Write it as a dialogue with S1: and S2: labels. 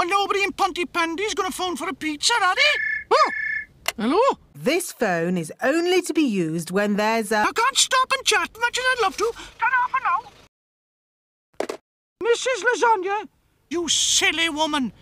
S1: Well, nobody in Pontypandy's going to phone for a pizza, are they? Oh, hello?
S2: This phone is only to be used when there's a...
S1: I can't stop and chat much as I'd love to. Ta-ra for now. Mrs. Lasagna, you silly woman.